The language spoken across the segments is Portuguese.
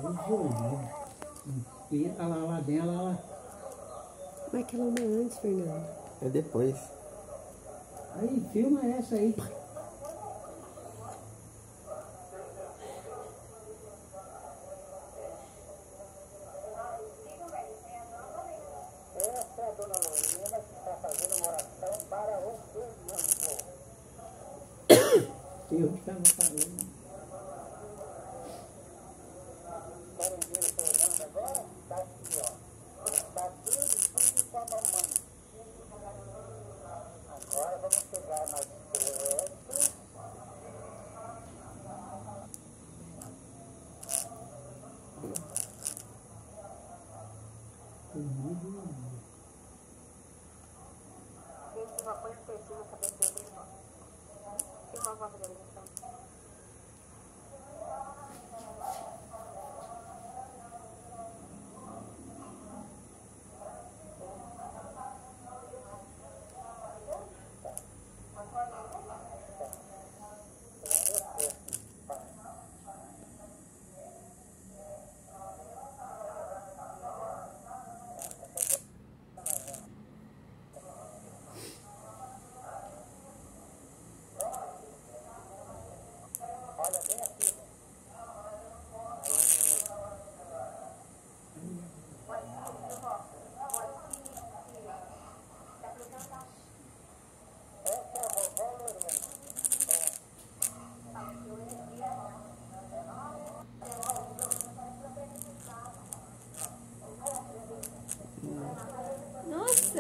olhos. E olha lá dentro, olha lá. Mas aquela uma é antes, Fernando. É depois. Aí, filma essa aí. Essa é a dona Lorena que está fazendo uma oração para o Fernando. Eu que estava falando. Querem ver o Fernando agora? Está aqui, ó. Ele está tudo com a mamãe. Agora vamos pegar mais perto. Gente, uma coisa precisa saber que eu tenho irmão. Tem uma voz dele, então. Olha bem aqui. Essa é a vovó Lorena. Nossa!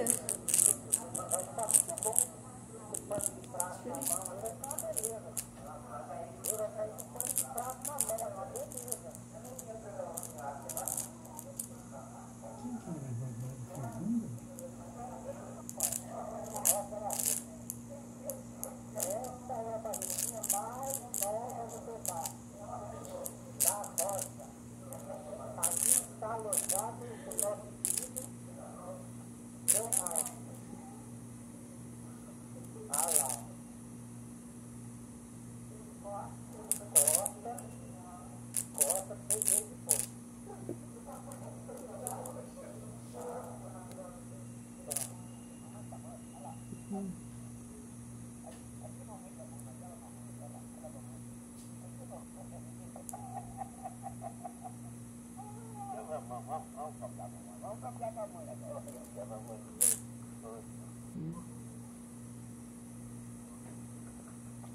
Essa é a barriguinha mais nova do pedaço. Da roça. Aqui está alojado o nosso filho Leonardo. Olha lá. Costa, 6 vezes